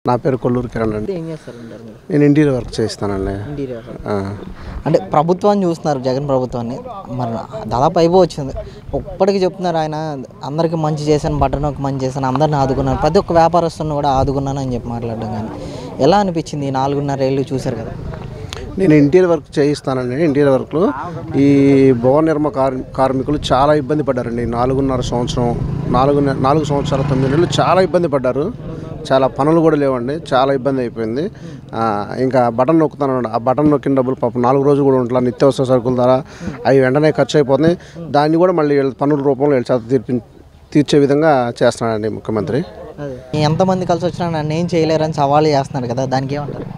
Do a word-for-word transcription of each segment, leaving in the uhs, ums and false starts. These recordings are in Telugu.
నా పేరు కొల్లూరు కిరణ్ అండి. ఏం చేస్తారంటారు మీరు? నేను ఇంటీరియర్ వర్క్ చేస్తానండి. ఇంటీరియర్ అంటే ప్రభుత్వాన్ని చూస్తున్నారు, జగన్ ప్రభుత్వాన్ని. మరి దాదాపు అయిపో వచ్చింది. ఇప్పటికీ చెప్తున్నారు ఆయన అందరికీ మంచి చేశాను, బట్టనొక్క మంచి చేశాను, అందరిని ఆదుకున్నాను, ప్రతి ఒక్క వ్యాపారస్తులను కూడా ఆదుకున్నాను అని చెప్పి మాట్లాడడం. కానీ ఎలా అనిపించింది ఈ నాలుగున్నర ఏళ్ళు చూశారు కదా? నేను ఇంటీరియర్ వర్క్ చేయిస్తానండి. ఇంటీరియర్ వర్క్లో ఈ భవన నిర్మాణ కార్ కార్మికులు చాలా ఇబ్బంది పడ్డారండి. నాలుగున్నర సంవత్సరం నాలుగు నాలుగు సంవత్సరాల తొమ్మిది నెలలు చాలా ఇబ్బంది పడ్డారు. చాలా పనులు కూడా లేవండి, చాలా ఇబ్బంది అయిపోయింది. ఇంకా బటన్ నొక్కుతాను, ఆ బటన్ నొక్కిన డబ్బులు పాపం నాలుగు రోజులు కూడా ఉంటున్నా, నిత్యావసర సరుకుల ద్వారా అవి వెంటనే ఖర్చు అయిపోతున్నాయి. దాన్ని కూడా మళ్ళీ పన్నుల రూపంలో వీళ్ళ చేత తీర్పి తీర్చే విధంగా చేస్తున్నాడండి ముఖ్యమంత్రి. ఎంతమంది కలిసి వచ్చినా నన్ను ఏం చేయలేరని సవాలు చేస్తున్నారు కదా, దానికి ఏమంటారు?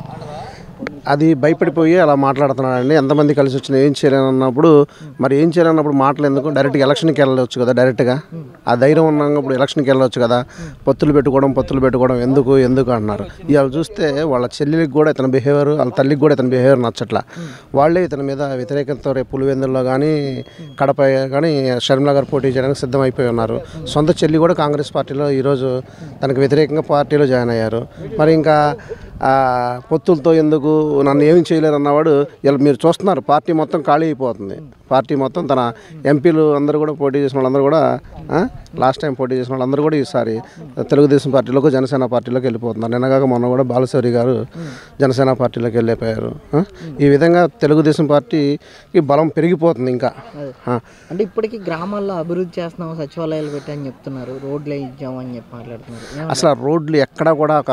అది భయపడిపోయి అలా మాట్లాడుతున్నాడండి. ఎంతమంది కలిసి వచ్చినా ఏం చేయలేనన్నప్పుడు మరి ఏం చేయలేనప్పుడు మాటలు ఎందుకు, డైరెక్ట్గా ఎలక్షన్కి వెళ్ళవచ్చు కదా. డైరెక్ట్గా ఆ ధైర్యం ఉన్నప్పుడు ఎలక్షన్కి వెళ్ళవచ్చు కదా. పొత్తులు పెట్టుకోవడం పొత్తులు పెట్టుకోవడం ఎందుకు ఎందుకు అంటున్నారు. ఇవాళ చూస్తే వాళ్ళ చెల్లెలికి కూడా ఇతని బిహేవియర్, వాళ్ళ తల్లికి కూడా ఇతని బిహేవియర్ నచ్చట్లా. వాళ్ళే ఇతని మీద వ్యతిరేకతతో రేపు పులివెందుల్లో కానీ కడప కానీ షర్మిల గారు పోటీ చేయడానికి సిద్ధమైపోయి ఉన్నారు. సొంత చెల్లి కూడా కాంగ్రెస్ పార్టీలో ఈరోజు తనకు వ్యతిరేకంగా పార్టీలో జాయిన్ అయ్యారు. మరి ఇంకా పొత్తులతో ఎందుకు, నన్ను ఏమి చేయలేరు అన్నవాడు ఇలా మీరు చూస్తున్నారు. పార్టీ మొత్తం ఖాళీ అయిపోతుంది. పార్టీ మొత్తం తన ఎంపీలు అందరూ కూడా పోటీ చేసిన వాళ్ళందరూ కూడా లాస్ట్ టైం పోటీ చేసిన వాళ్ళందరూ కూడా ఈసారి తెలుగుదేశం పార్టీలోకి జనసేన పార్టీలోకి వెళ్ళిపోతున్నారు. నిన్నగాక మొన్న కూడా బాలశౌరి గారు జనసేన పార్టీలోకి వెళ్ళిపోయారు. ఈ విధంగా తెలుగుదేశం పార్టీకి బలం పెరిగిపోతుంది. ఇంకా అంటే ఇప్పటికీ గ్రామాల్లో అభివృద్ధి చేస్తున్నాము, సచివాలయాలు పెట్టని చెప్తున్నారు, రోడ్లు ఇచ్చామని చెప్పి మాట్లాడుతున్నారు. అసలు ఆ రోడ్లు ఎక్కడా కూడా ఒక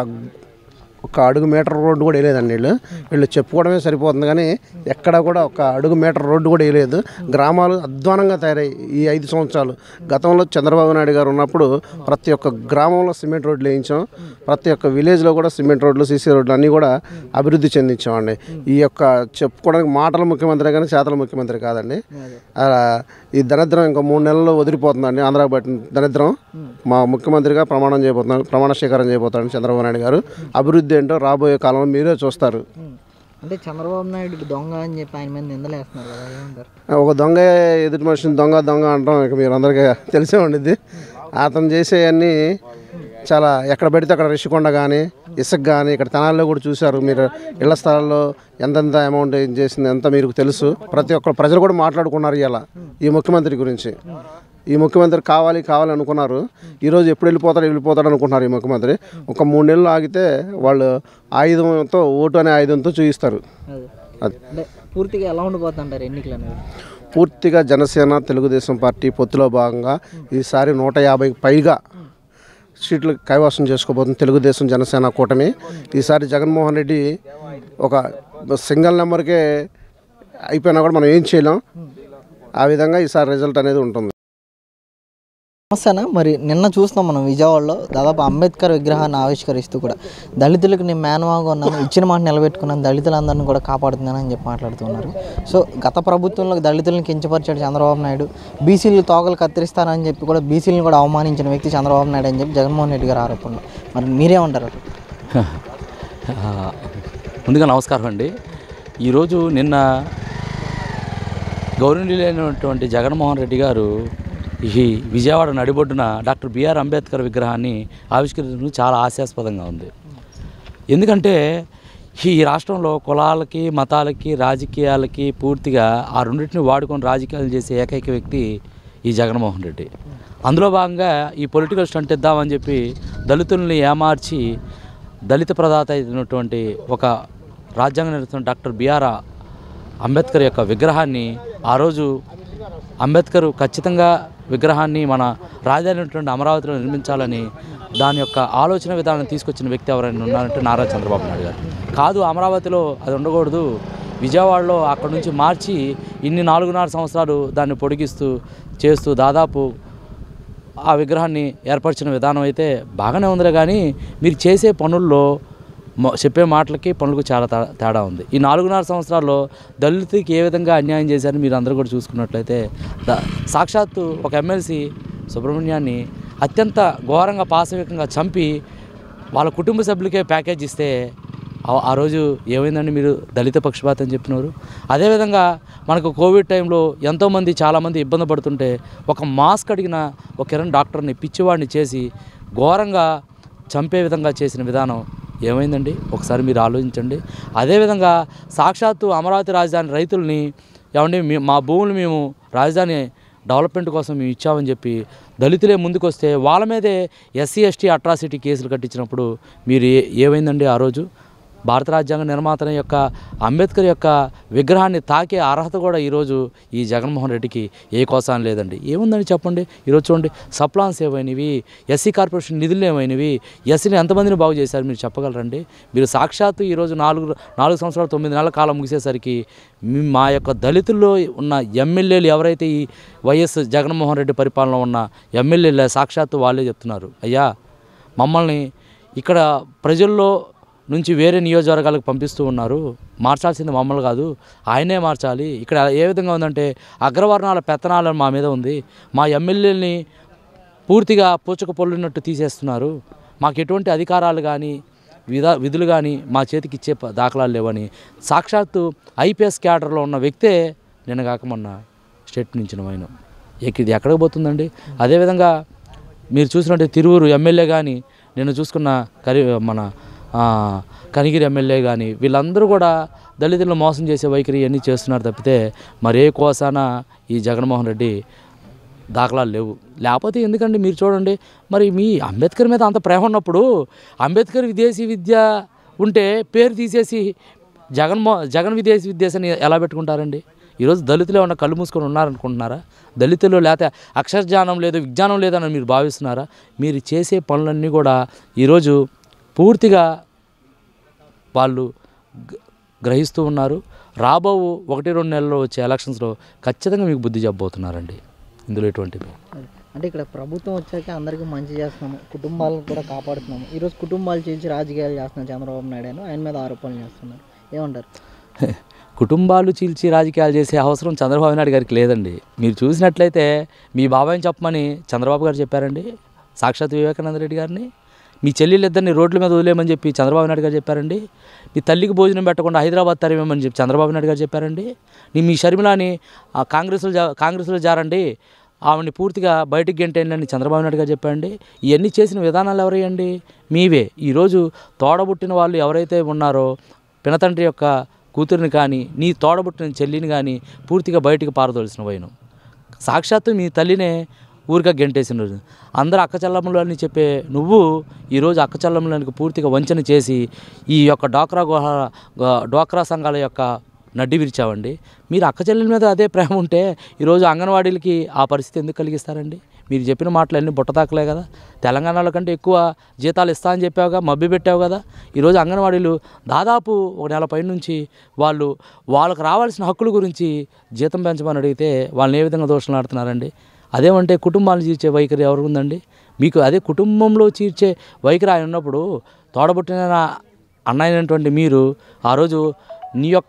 ఒక అడుగు మీటర్ రోడ్డు కూడా వేయలేదండి. వీళ్ళు వీళ్ళు చెప్పుకోవడమే సరిపోతుంది కానీ ఎక్కడ కూడా ఒక అడుగు మీటర్ రోడ్డు కూడా వేయలేదు. గ్రామాలు అధ్వానంగా తయారయ్యాయి ఈ ఐదు సంవత్సరాలు. గతంలో చంద్రబాబు నాయుడు గారు ఉన్నప్పుడు ప్రతి ఒక్క గ్రామంలో సిమెంట్ రోడ్లు వేయించాం. ప్రతి ఒక్క విలేజ్లో కూడా సిమెంట్ రోడ్లు, సీసీ రోడ్లు అన్నీ కూడా అభివృద్ధి చెందించామండి. ఈ యొక్క చెప్పుకోవడానికి మాటల ముఖ్యమంత్రి కానీ చేతల ముఖ్యమంత్రి కాదండి. ఈ దరిద్రం ఇంకో మూడు నెలల్లో వదిలిపోతుందండి. ఆంధ్ర బట్టి దరిద్రం మా ముఖ్యమంత్రిగా ప్రమాణం చేయబోతున్నారు, ప్రమాణ స్వీకారం చేయబోతాడు చంద్రబాబు నాయుడు గారు. అభివృద్ధి ఏంటో రాబోయే కాలంలో మీరే చూస్తారు. అంటే చంద్రబాబు నాయుడు దొంగ అని చెప్పి ఆయన మీద నిందలేస్తున్నారు కదా. ఒక దొంగ ఎదుటి మనిషిని దొంగ దొంగ అంటాం ఇక మీరు అందరికీ తెలిసే ఉండిద్ది. అతను చేసేవన్నీ చాలా ఎక్కడ పెడితే అక్కడ రిషికొండ కానీ ఇసుక కానీ ఇక్కడ తెనాల్లో కూడా చూశారు మీరు. ఇళ్ల స్థలాల్లో ఎంతెంత అమౌంట్ ఏం చేసింది ఎంత మీకు తెలుసు. ప్రతి ఒక్క ప్రజలు కూడా మాట్లాడుకున్నారు ఇలా ఈ ముఖ్యమంత్రి గురించి. ఈ ముఖ్యమంత్రి కావాలి కావాలి అనుకున్నారు. ఈరోజు ఎప్పుడు వెళ్ళిపోతాడు వెళ్ళిపోతాడు అనుకుంటున్నారు ఈ ముఖ్యమంత్రి. ఒక మూడు నెలలు ఆగితే వాళ్ళు ఆయుధంతో, ఓటు అనే ఆయుధంతో చూపిస్తారు. అది పూర్తిగా ఎలా ఉండిపోతుంటారు ఎన్నికలు అనేవి? పూర్తిగా జనసేన తెలుగుదేశం పార్టీ పొత్తులో భాగంగా ఈసారి నూట యాభైకి పైగా సీట్లు కైవసం చేసుకోబోతుంది తెలుగుదేశం జనసేన కూటమి. ఈసారి జగన్మోహన్ రెడ్డి ఒక సింగిల్ నెంబర్కే అయిపోయినా కూడా మనం ఏం చేయలేం. ఆ విధంగా ఈసారి రిజల్ట్ అనేది ఉంటుంది. సమస్యనా మరి నిన్న చూస్తున్నాం మనం విజయవాడలో దాదాపు అంబేద్కర్ విగ్రహాన్ని ఆవిష్కరిస్తూ కూడా దళితులకు నేను మేనమాగా ఉన్నాను, ఇచ్చిన మాట నిలబెట్టుకున్నాను, దళితులందరినీ కూడా కాపాడుతున్నానని చెప్పి మాట్లాడుతున్నారు. సో గత ప్రభుత్వంలో దళితులను కించపరిచాడు చంద్రబాబు నాయుడు. బీసీలు తోకలు కత్తిరిస్తానని చెప్పి కూడా బీసీలను కూడా అవమానించిన వ్యక్తి చంద్రబాబు నాయుడు అని చెప్పి జగన్మోహన్ రెడ్డి గారు ఆరోపణలు. మరి మీరేమంటారు? ముందుగా నమస్కారం అండి. ఈరోజు నిన్న గౌరవనీయులైనటువంటి జగన్మోహన్ రెడ్డి గారు ఈ విజయవాడ నడిబొడ్డున డాక్టర్ బిఆర్ అంబేద్కర్ విగ్రహాన్ని ఆవిష్కరించడం చాలా హాస్యాస్పదంగా ఉంది. ఎందుకంటే ఈ రాష్ట్రంలో కులాలకి, మతాలకి, రాజకీయాలకి పూర్తిగా ఆ రెండింటిని వాడుకొని రాజకీయాలు చేసే ఏకైక వ్యక్తి ఈ జగన్మోహన్ రెడ్డి. అందులో భాగంగా ఈ పొలిటికల్ స్టంట్ ఇద్దామని చెప్పి దళితుల్ని ఏమార్చి దళిత ప్రదాత అయినటువంటి ఒక రాజ్యాంగ నిర్మాత డాక్టర్ బిఆర్ అంబేద్కర్ యొక్క విగ్రహాన్ని ఆ రోజు అంబేద్కర్ ఖచ్చితంగా విగ్రహాన్ని మన రాజధాని అమరావతిలో నిర్మించాలని దాని యొక్క ఆలోచన విధానం తీసుకొచ్చిన వ్యక్తి ఎవరైనా ఉన్నారంటే నారా చంద్రబాబు నాయుడు గారు. కాదు అమరావతిలో అది ఉండకూడదు, విజయవాడలో అక్కడ నుంచి మార్చి ఇన్ని నాలుగున్నర సంవత్సరాలు దాన్ని పొడిగిస్తూ చేస్తూ దాదాపు ఆ విగ్రహాన్ని ఏర్పరిచిన విధానం అయితే బాగానే ఉందిలే. కానీ మీరు చేసే పనుల్లో చెప్పే మాటలకి పనులకు చాలా తేడా ఉంది. ఈ నాలుగున్నర సంవత్సరాల్లో దళితులకి ఏ విధంగా అన్యాయం చేశారని మీరు అందరూ కూడా చూసుకున్నట్లయితే సాక్షాత్తు ఒక ఎమ్మెల్సీ సుబ్రహ్మణ్యాన్ని అత్యంత ఘోరంగా పాశవికంగా చంపి వాళ్ళ కుటుంబ సభ్యులకే ప్యాకేజ్ ఇస్తే ఆ రోజు ఏమైందండి మీరు దళిత పక్షపాతం చెప్పినారు. అదేవిధంగా మనకు కోవిడ్ టైంలో ఎంతోమంది చాలామంది ఇబ్బంది పడుతుంటే ఒక మాస్క్ అడిగిన ఒక కిరణ్ డాక్టర్ని పిచ్చివాడిని చేసి ఘోరంగా చంపే విధంగా చేసిన విధానం ఏమైందండి ఒకసారి మీరు ఆలోచించండి. అదేవిధంగా సాక్షాత్తు అమరావతి రాజధాని రైతుల్ని ఏమండి మీ మా భూములు మేము రాజధాని డెవలప్మెంట్ కోసం మేము ఇచ్చామని చెప్పి దళితులే ముందుకు వస్తే వాళ్ళ మీదే ఎస్సీ ఎస్టీ అట్రాసిటీ కేసులు కట్టించినప్పుడు మీరు ఏ ఏమైందండి ఆ రోజు? భారత రాజ్యాంగ నిర్మాత యొక్క అంబేద్కర్ యొక్క విగ్రహాన్ని తాకే అర్హత కూడా ఈరోజు ఈ జగన్మోహన్ రెడ్డికి ఏ కోసాన్ని లేదండి. ఏముందని చెప్పండి. ఈరోజు చూడండి, సప్లాన్స్ ఏమైనవి, ఎస్సీ కార్పొరేషన్ నిధులు ఏమైనవి, ఎస్సీని ఎంతమందిని బాగు చేశారు మీరు చెప్పగలరండి? మీరు సాక్షాత్తు ఈరోజు నాలుగు నాలుగు సంవత్సరాలు తొమ్మిది నెలల కాలం ముగిసేసరికి మా యొక్క దళితుల్లో ఉన్న ఎమ్మెల్యేలు ఎవరైతే ఈ వైఎస్ జగన్మోహన్ రెడ్డి పరిపాలన ఉన్న ఎమ్మెల్యేలు సాక్షాత్తు వాళ్ళే చెప్తున్నారు, అయ్యా మమ్మల్ని ఇక్కడ ప్రజల్లో నుంచి వేరే నియోజకవర్గాలకు పంపిస్తూ ఉన్నారు, మార్చాల్సింది మమ్మల్ని కాదు ఆయనే మార్చాలి. ఇక్కడ ఏ విధంగా ఉందంటే అగ్రవర్ణాల పెత్తనాలు మా మీద ఉంది, మా ఎమ్మెల్యేలని పూర్తిగా పూచక పొల్లినట్టు తీసేస్తున్నారు, మాకు ఎటువంటి అధికారాలు కానీ విధా విధులు కానీ మా చేతికి ఇచ్చే దాఖలాలు లేవని సాక్షాత్తు ఐపీఎస్ క్యాడర్లో ఉన్న వ్యక్తే నిన్న కాక మొన్న స్టేట్ నుంచి ఆయన ఇది ఎక్కడికి పోతుందండి? అదేవిధంగా మీరు చూసినట్టు తిరువురు ఎమ్మెల్యే కానీ నేను చూసుకున్న కరి మన కనిగిరి ఎమ్మెల్యే కానీ వీళ్ళందరూ కూడా దళితులను మోసం చేసే వైఖరి అన్నీ చేస్తున్నారు తప్పితే మరే కోసాన ఈ జగన్మోహన్ రెడ్డి దాఖలాలు లేవు. లేకపోతే ఎందుకండి మీరు చూడండి, మరి మీ అంబేద్కర్ మీద అంత ప్రేమ ఉన్నప్పుడు అంబేద్కర్ విదేశీ విద్య ఉంటే పేరు తీసేసి జగన్మో జగన్ విదేశీ విద్యాసని ఎలా పెట్టుకుంటారండి? ఈరోజు దళితులు ఏమన్నా కళ్ళు మూసుకొని ఉన్నారనుకుంటున్నారా? దళితులు లేకపోతే అక్షరజ్ఞానం లేదు విజ్ఞానం లేదని మీరు భావిస్తున్నారా? మీరు చేసే పనులన్నీ కూడా ఈరోజు పూర్తిగా వాళ్ళు గ్రహిస్తూ ఉన్నారు. రాబో ఒకటి రెండు నెలల్లో వచ్చే ఎలక్షన్స్లో ఖచ్చితంగా మీకు బుద్ధి చెప్పబోతున్నారండి. ఇందులో ఎటువంటిది అంటే ఇక్కడ ప్రభుత్వం వచ్చాక అందరికీ మంచి చేస్తున్నాము, కుటుంబాలను కూడా కాపాడుతున్నాము. ఈరోజు కుటుంబాలు చేసి రాజకీయాలు చేస్తున్నారు చంద్రబాబు నాయుడు అని ఆయన మీద ఆరోపణలు చేస్తున్నారు, ఏమంటారు? కుటుంబాలు చీల్చి రాజకీయాలు చేసే అవసరం చంద్రబాబు నాయుడు గారికి లేదండి. మీరు చూసినట్లయితే మీ బాబాయిని చెప్పమని చంద్రబాబు గారు చెప్పారండి, సాక్షాత్ వివేకానంద రెడ్డి గారిని. మీ చెల్లెళ్ళిద్దరిని రోడ్ల మీద వదిలేయమని చెప్పి చంద్రబాబు నాయుడు గారు చెప్పారండి. మీ తల్లికి భోజనం పెట్టకుండా హైదరాబాద్ తరిమేమని చెప్పి చంద్రబాబు నాయుడు గారు చెప్పారండి. నీ మీ షర్మిలాని కాంగ్రెస్లో జా కాంగ్రెస్లో జారండి ఆవిడని పూర్తిగా బయటికి గెంటేయండి చంద్రబాబు నాయుడు గారు చెప్పండి. ఇవన్నీ చేసిన విధానాలు ఎవరయ్యండి? మీవే. ఈరోజు తోడబుట్టిన వాళ్ళు ఎవరైతే ఉన్నారో పినతండ్రి యొక్క కూతురిని కానీ నీ తోడబుట్టిన చెల్లిని కానీ పూర్తిగా బయటికి పారదోలిసిన వైను సాక్షాత్తు మీ తల్లినే ఊరిగా గెంటేసిన రోజు అందరూ అక్కచెల్లమ్మలు అని చెప్పే నువ్వు ఈరోజు అక్కచెల్లమ్మలకు పూర్తిగా వంచన చేసి ఈ యొక్క డ్వాక్రా గుహ డ్వాక్రా సంఘాల యొక్క నడ్డి విరిచావండి. మీరు అక్కచెల్లెల మీద అదే ప్రేమ ఉంటే ఈరోజు అంగన్వాడీలకి ఆ పరిస్థితి ఎందుకు కలిగిస్తారండి? మీరు చెప్పిన మాటలు అన్నీ బుట్టతాకలే కదా. తెలంగాణలో కంటే ఎక్కువ జీతాలు ఇస్తా అని చెప్పావుగా, మభ్య పెట్టావు కదా. ఈరోజు అంగన్వాడీలు దాదాపు ఒక నెల పై నుంచి వాళ్ళు వాళ్ళకు రావాల్సిన హక్కుల గురించి జీతం పెంచమని అడిగితే వాళ్ళని ఏ విధంగా దోషణలు ఆడుతున్నారండి? అదేమంటే కుటుంబాలను చీల్చే వైఖరి ఎవరు ఉందండి మీకు? అదే కుటుంబంలో చీల్చే వైఖరి ఆయన ఉన్నప్పుడు తోడబుట్టిన అన్నైనటువంటి మీరు ఆ రోజు నీ యొక్క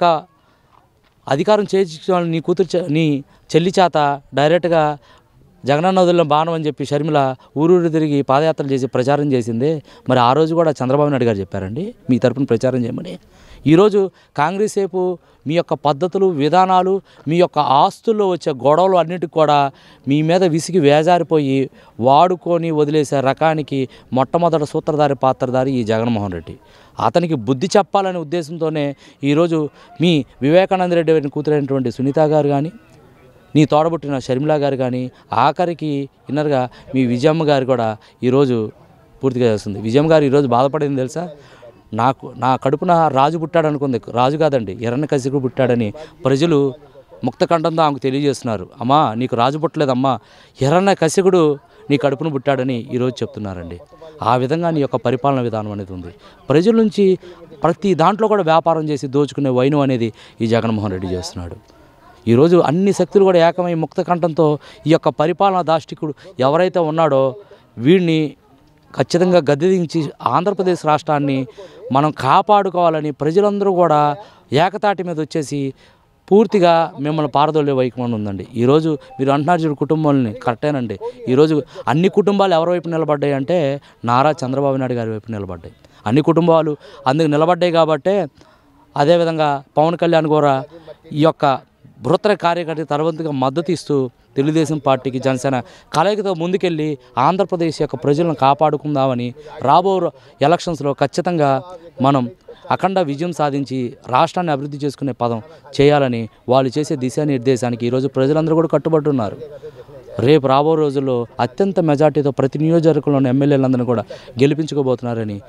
అధికారం చేయించిన నీ కూతురు నీ చెల్లి చేత డైరెక్ట్గా జగనన్న వదిలిన బాణం అని చెప్పి షర్మిల ఊరూరు తిరిగి పాదయాత్రలు చేసి ప్రచారం చేసిందే. మరి ఆ రోజు కూడా చంద్రబాబు నాయుడు గారు చెప్పారండి మీ తరపున ప్రచారం చేయమని. ఈరోజు కాంగ్రెస్ వైపు మీ యొక్క పద్ధతులు విధానాలు మీ యొక్క ఆస్తుల్లో వచ్చే గొడవలు అన్నిటికి కూడా మీ మీద విసిగి వేజారిపోయి వాడుకొని వదిలేసే రకానికి మొట్టమొదటి సూత్రధారి పాత్రధారి ఈ జగన్మోహన్ రెడ్డి. అతనికి బుద్ధి చెప్పాలనే ఉద్దేశంతోనే ఈరోజు మీ వివేకానంద రెడ్డి గారి కూతురైనటువంటి సునీత గారు కానీ నీ తోడబుట్టిన షర్మిల గారు కానీ ఆఖరికి ఇన్నర్గా మీ విజయమ్మ గారు కూడా ఈరోజు పూర్తిగా చేస్తుంది. విజయమ్మ గారు ఈరోజు బాధపడింది తెలుసా? నాకు నా కడుపున రాజు పుట్టాడు అనుకుంది. రాజు కాదండి, హిరణ్యకశిపుడు పుట్టాడని ప్రజలు ముక్తకంఠంతో ఆమెకు తెలియజేస్తున్నారు. అమ్మా నీకు రాజు పుట్టలేదమ్మా, హిరణ్యకశిపుడు నీ కడుపును పుట్టాడని ఈరోజు చెప్తున్నారండి. ఆ విధంగా నీ యొక్క పరిపాలన విధానం అనేది ఉంది. ప్రజల నుంచి ప్రతి దాంట్లో కూడా వ్యాపారం చేసి దోచుకునే వైనం అనేది ఈ జగన్మోహన్ రెడ్డి చేస్తున్నాడు. ఈరోజు అన్ని శక్తులు కూడా ఏకమై ముక్తకంఠంతో ఈ యొక్క పరిపాలనా దాష్టికుడు ఎవరైతే ఉన్నాడో వీడిని ఖచ్చితంగా గద్దెదించి ఆంధ్రప్రదేశ్ రాష్ట్రాన్ని మనం కాపాడుకోవాలని ప్రజలందరూ కూడా ఏకతాటి మీద వచ్చేసి పూర్తిగా మిమ్మల్ని పారదోలే వైఖరి ఉందండి. ఈరోజు మీరు అంటున్నారు చూడు కుటుంబాలని, కరెక్టేనండి. ఈరోజు అన్ని కుటుంబాలు ఎవరి వైపు నిలబడ్డాయి అంటే నారా చంద్రబాబు నాయుడు గారి వైపు నిలబడ్డాయి. అన్ని కుటుంబాలు అందుకు నిలబడ్డాయి కాబట్టే అదేవిధంగా పవన్ కళ్యాణ్ కూడా ఈ యొక్క బృహత్తర కార్యకర్త తరవంతుగా మద్దతు ఇస్తూ తెలుగుదేశం పార్టీకి జనసేన కలయికతో ముందుకెళ్ళి ఆంధ్రప్రదేశ్ యొక్క ప్రజలను కాపాడుకుందామని రాబో ఎలక్షన్స్లో ఖచ్చితంగా మనం అఖండ విజయం సాధించి రాష్ట్రాన్ని అభివృద్ధి చేసుకునే పదం చేయాలని వాళ్ళు చేసే దిశానిర్దేశానికి ఈరోజు ప్రజలందరూ కూడా కట్టుబడి ఉన్నారు. రేపు రాబో రోజుల్లో అత్యంత మెజార్టీతో ప్రతి నియోజకవర్గంలోని ఎమ్మెల్యేలందరినీ కూడా గెలిపించుకోబోతున్నారని